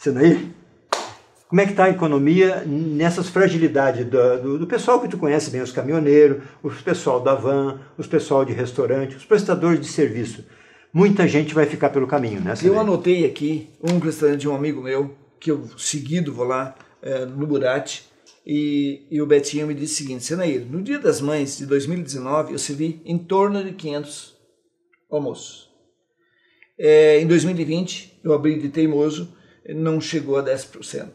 Senair, como é que está a economia nessas fragilidades do pessoal que tu conhece bem, os caminhoneiros, o pessoal da van, os pessoal de restaurante, os prestadores de serviço? Muita gente vai ficar pelo caminho, né, Senair? Eu anotei aqui um restaurante de um amigo meu, que eu seguido vou lá, no Burati, e o Betinho me disse o seguinte: Senair, no Dia das Mães de 2019 eu servi em torno de 500 almoços. Em 2020 eu abri de teimoso, não chegou a 10%.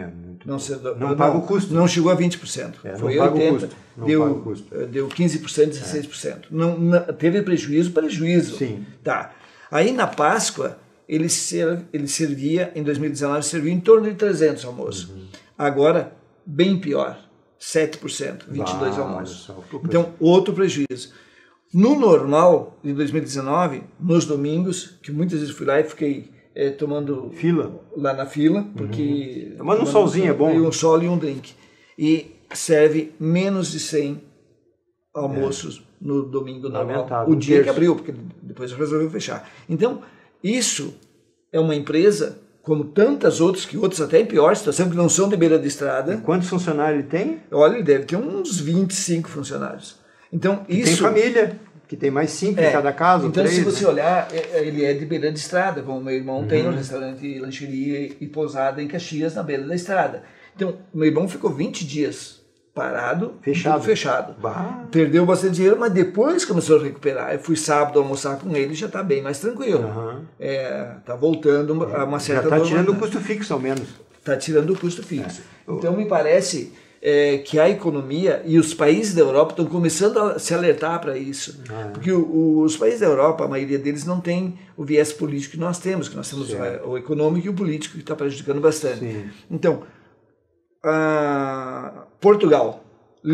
Não paga o custo. Não chegou a 20%. Foi 80%. Deu 15%, 16%. Não, teve prejuízo. Sim. Tá. Aí na Páscoa, ele servia, em 2019, servia em torno de 300 almoços. Agora, bem pior, 7%, 22 almoços. Então, outro prejuízo. No normal, de 2019, nos domingos, que muitas vezes fui lá e fiquei tomando fila lá na fila, porque... Tomando um solzinho é bom. Um sol e um drink. E serve menos de 100 almoços no domingo normal. O dia que abriu, porque depois resolveu fechar. Então, isso é uma empresa, como tantas outras, que outras até em pior situação, que não são de beira de estrada. E quantos funcionários ele tem? Olha, ele deve ter uns 25 funcionários. Então, isso... Tem família, que tem mais 5 em cada casa. Então, 3, se você olhar, ele é de beira de estrada, como meu irmão tem um restaurante, lancheria e pousada em Caxias, na beira da estrada. Então, meu irmão ficou 20 dias parado, fechado. Bah. Perdeu bastante dinheiro, mas depois começou a recuperar. Eu fui sábado almoçar com ele e já está bem mais tranquilo. Está voltando a uma certa normalidade. Já está tirando o custo fixo, ao menos. Está tirando o custo fixo. Então, me parece que a economia e os países da Europa estão começando a se alertar para isso. Porque os países da Europa, a maioria deles não tem o viés político que nós temos o econômico e o político, que está prejudicando bastante. Sim. Então, Portugal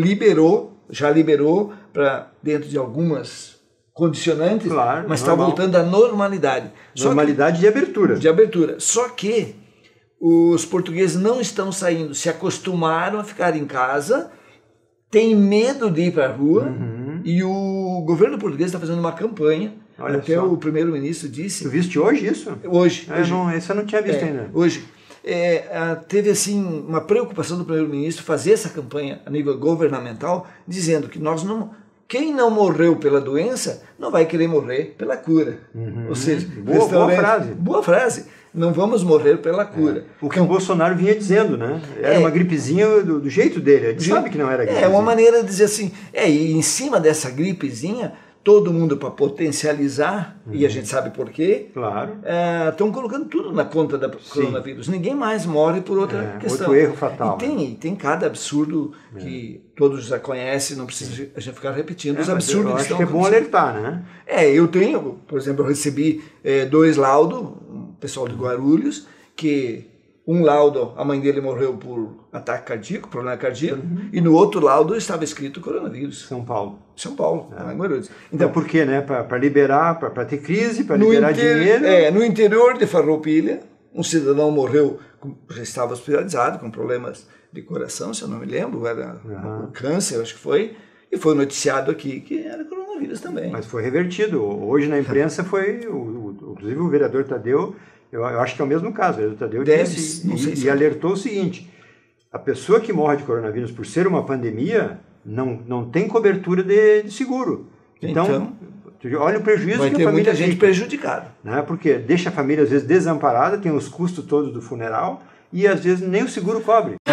já liberou para dentro de algumas condicionantes, mas está voltando à normalidade. Normalidade de abertura. De abertura. Só que os portugueses não estão saindo, se acostumaram a ficar em casa, têm medo de ir para a rua, e o governo português está fazendo uma campanha. Olha até só. O primeiro-ministro disse... Tu viste hoje isso? Hoje. Esse eu não tinha visto ainda. Hoje. Teve assim uma preocupação do primeiro-ministro fazer essa campanha a nível governamental, dizendo que quem não morreu pela doença não vai querer morrer pela cura. Ou seja, boa frase. Não vamos morrer pela cura. O que o Bolsonaro vinha dizendo, né? Era uma gripezinha do jeito dele. A gente sabe que não era gripezinha. É uma maneira de dizer assim, e em cima dessa gripezinha, todo mundo, para potencializar, e a gente sabe por quê, estão colocando tudo na conta da coronavírus. Ninguém mais morre por outra questão. Outro erro fatal. E tem cada absurdo que todos já conhecem, não precisa a gente ficar repetindo os absurdos que estão acontecendo. Acho que é bom alertar, né? Eu tenho, por exemplo, eu recebi 2 laudos, um pessoal de Guarulhos, que um laudo, a mãe dele morreu por ataque cardíaco, problema cardíaco, e no outro laudo estava escrito coronavírus. São Paulo, lá em Guarulhos. Então por quê, né? Para liberar, para ter crise, para liberar dinheiro. No interior de Farroupilha, um cidadão morreu, já estava hospitalizado com problemas de coração, se eu não me lembro, era um câncer, acho que foi, e foi noticiado aqui que era coronavírus também. Mas foi revertido. Hoje na imprensa foi, inclusive o vereador Tadeu, eu acho que é o mesmo caso, o vereador Tadeu disse e alertou o seguinte: a pessoa que morre de coronavírus por ser uma pandemia não tem cobertura de seguro. Então olha o prejuízo vai que ter a família muita gente prejudicada. Né? Porque deixa a família às vezes desamparada, tem os custos todos do funeral e às vezes nem o seguro cobre.